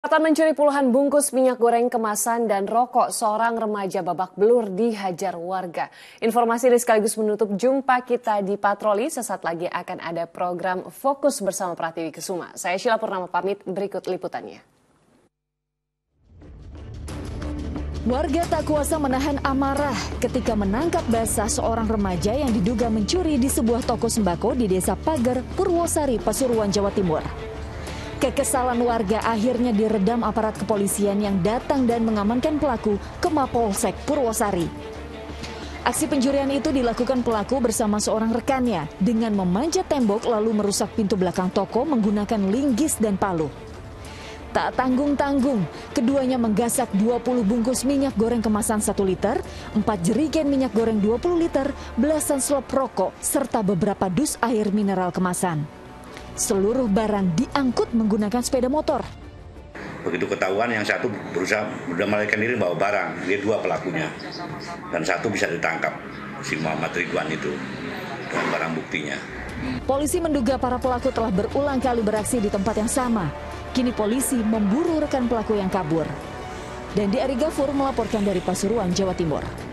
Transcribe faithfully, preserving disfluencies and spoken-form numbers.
Kata mencuri puluhan bungkus minyak goreng kemasan dan rokok, seorang remaja babak belur dihajar warga. Informasi ini sekaligus menutup jumpa kita di Patroli. Sesaat lagi akan ada program Fokus bersama Pratiwi Kusuma. Saya Sheila Purnama pamit, berikut liputannya. Warga tak kuasa menahan amarah ketika menangkap basah seorang remaja yang diduga mencuri di sebuah toko sembako di Desa Pager, Purwosari, Pasuruan, Jawa Timur. Kekesalan warga akhirnya diredam aparat kepolisian yang datang dan mengamankan pelaku ke Mapolsek Purwosari. Aksi pencurian itu dilakukan pelaku bersama seorang rekannya dengan memanjat tembok lalu merusak pintu belakang toko menggunakan linggis dan palu. Tak tanggung-tanggung, keduanya menggasak dua puluh bungkus minyak goreng kemasan satu liter, empat jerigen minyak goreng dua puluh liter, belasan slop rokok, serta beberapa dus air mineral kemasan. Seluruh barang diangkut menggunakan sepeda motor. Begitu ketahuan, yang satu berusaha sudah melarikan diri bawa barang, dia dua pelakunya. Dan satu bisa ditangkap, si Muhammad Ridwan itu, dengan barang buktinya. Polisi menduga para pelaku telah berulang kali beraksi di tempat yang sama. Kini polisi memburu rekan pelaku yang kabur. Dan Ari Gafur melaporkan dari Pasuruan, Jawa Timur.